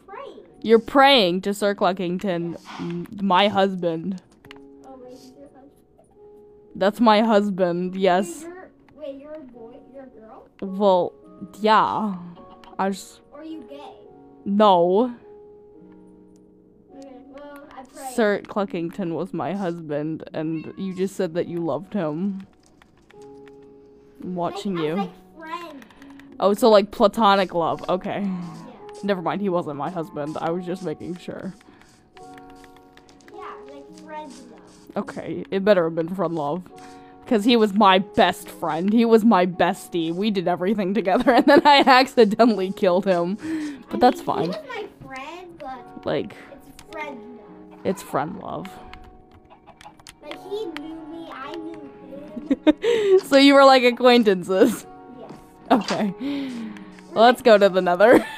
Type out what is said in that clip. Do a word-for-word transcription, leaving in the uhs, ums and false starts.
praying. You're praying to Sir Cluckington, my husband. Oh, wait, is your husband? That's my husband, yes. Wait, you're, wait, you're a boy? You're a girl? Well, yeah. I just... Or are you gay? No. Okay, well, I pray. Sir Cluckington was my husband, and you just said that you loved him. I'm watching like, you. As, like, friend. Oh, so like platonic love. Okay. Yeah. Never mind, he wasn't my husband. I was just making sure. Yeah, like friend love. Okay, it better have been friend love. Because he was my best friend. He was my bestie. We did everything together, and then I accidentally killed him. But I that's mean, fine. He was my friend, but Like, it's friend love. it's friend love. Like, he knew me, I knew him. So you were like acquaintances. Yes. Okay. Well, let's go to the nether.